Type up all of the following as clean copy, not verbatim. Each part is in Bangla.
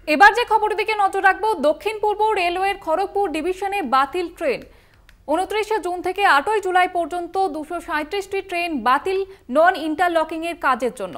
এবার যে খবরের দিকে নজর রাখবো, দক্ষিণ পূর্ব রেলওয়ের খড়গপুর ডিভিশনে বাতিল ট্রেন। 29 জুন থেকে 8 জুলাই পর্যন্ত 237টি ট্রেন বাতিল নন ইন্টারলকিং এর কাজের জন্য।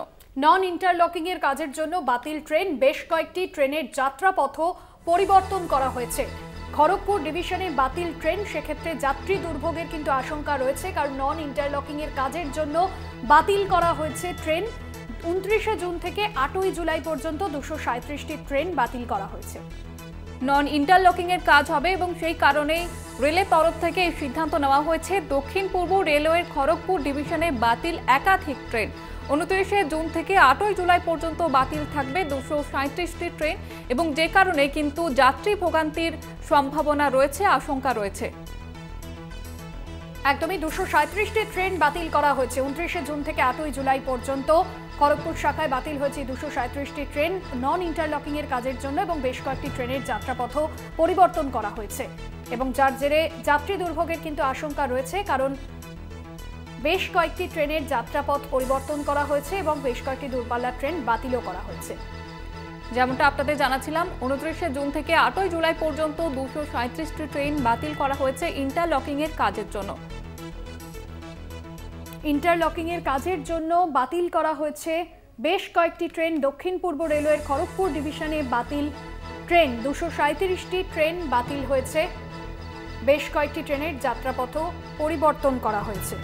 বাতিল ট্রেন, বেশ কয়েকটি ট্রেনের যাত্রাপথ পরিবর্তন করা হয়েছে। খড়গপুর ডিভিশনে বাতিল ট্রেন, সেক্ষেত্রে যাত্রী দুর্ভোগের কিন্তু আশঙ্কা রয়েছে, কারণ নন ইন্টারলকিং এর কাজের জন্য বাতিল করা হয়েছে ট্রেন। 29 জুন থেকে 8 জুলাই পর্যন্ত 237টি ট্রেন বাতিল করা হয়েছে। নন ইন্টারলকিং এর কাজ হবে এবং সেই কারণে রেলের তরফ থেকে এই সিদ্ধান্ত নেওয়া হয়েছে। দক্ষিণ পূর্ব রেলওয়ের খড়গপুর ডিভিশনে বাতিল একাধিক ট্রেন। 29 জুন থেকে 8 জুলাই পর্যন্ত বাতিল থাকবে 237টি ট্রেন এবং যে কারণে কিন্তু যাত্রী ভোগান্তির সম্ভাবনা রয়েছে, আশঙ্কা রয়েছে। একদমই 237টি ট্রেন বাতিল করা হয়েছে 29 জুন থেকে 8 জুলাই পর্যন্ত। খড়গপুর শাখায় বাতিল হয়েছে 237টি ট্রেন নন ইন্টারলকিং এর কাজের জন্য এবং বেশ কয়েকটি ট্রেনের যাত্রাপথ পরিবর্তন করা হয়েছে এবং যার জেরে যাত্রী দুর্ভোগের কিন্তু আশঙ্কা রয়েছে, কারণ বেশ কয়েকটি ট্রেনের যাত্রাপথ পরিবর্তন করা হয়েছে এবং বেশ কয়েকটি দূরপাল্লার ট্রেন বাতিলও করা হয়েছে। যেমনটা আপনাদের জানাচ্ছিলাম, 29 জুন থেকে 8 জুলাই পর্যন্ত 237টি ট্রেন বাতিল করা হয়েছে ইন্টারলকিং এর কাজের জন্য। ইন্টারলকিং এর কাজের জন্য বাতিল করা হয়েছে বেশ কয়েকটি ট্রেন। দক্ষিণ পূর্ব রেলওয়ের খড়গপুর ডিভিশনে বাতিল ট্রেন, 237টি ট্রেন বাতিল হয়েছে। বেশ কয়েকটি ট্রেনের যাত্রাপথ পরিবর্তন করা হয়েছে।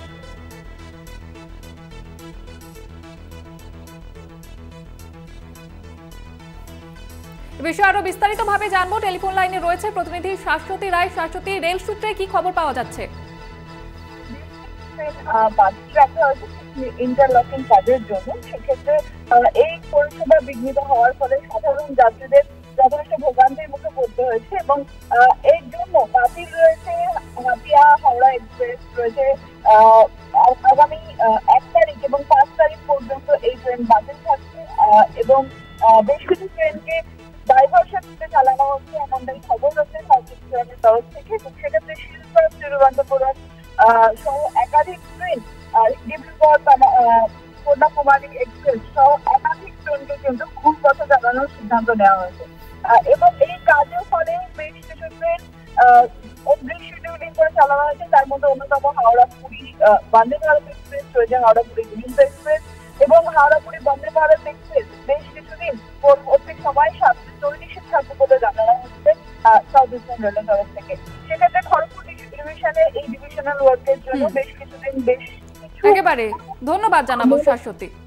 এ বিষয়ে আরো বিস্তারিতভাবে জানবো, টেলিফোন লাইনে রয়েছে প্রতিনিধি শাশ্বতী রায়। শাশ্বতী, রেল সূত্রে কি খবর পাওয়া যাচ্ছে? ইন্টারলকিং কাজের জন্য, সেক্ষেত্রে এই পরিষেবা বিঘ্নিত হওয়ার ফলে সাধারণ যাত্রীদের যথেষ্ট ভোগান্তির মুখে পড়তে হয়েছে এবং এর জন্য বাতিল রয়েছে হাতিয়া হাওড়া এক্সপ্রেস, রয়েছে আগামী 1 তারিখ এবং 5 তারিখ পর্যন্ত এই ট্রেন বাতিল থাকছে এবং বেশ কিছু ট্রেনকে ডাইভার্সন দিতে চালানো হচ্ছে এমনটাই খবর রয়েছে সার্ভিস ট্রেনের তরফ থেকে। সেক্ষেত্রে শিলচর তিরুবনন্তপুরম সহ একাধিক ট্রেন, ডিব্রুগড় কন্যাকুমারী এক্সপ্রেস সহ একাধিক ট্রেনকে কিন্তু ঘুরপথে চালানোর সিদ্ধান্ত নেওয়া হয়েছে এবং এই কাজের ফলে বেশ কিছু ট্রেন রিশিডিউলিং করে চালানো হয়েছে। তার মধ্যে অন্যতম হাওড়া পুরী বন্দে ভারত এক্সপ্রেস রয়েছে, হাওড়া পুরী দুরন্ত এক্সপ্রেস এবং হাওড়া পুরী বন্দে ভারত এক্সপ্রেস বেশ কিছুদিন পরবর্তী সময় চল্লিশে থাকবে বলে জানানো হচ্ছে সাউথ ইস্টার্ন রেলের তরফ থেকে। সেক্ষেত্রে খড়গপুর ডিভিশনে এই ডিভিশনাল ওয়ার্কের জন্য বেশ কিছুদিন একেবারে ধন্যবাদ জানাবো শাশ্বতী।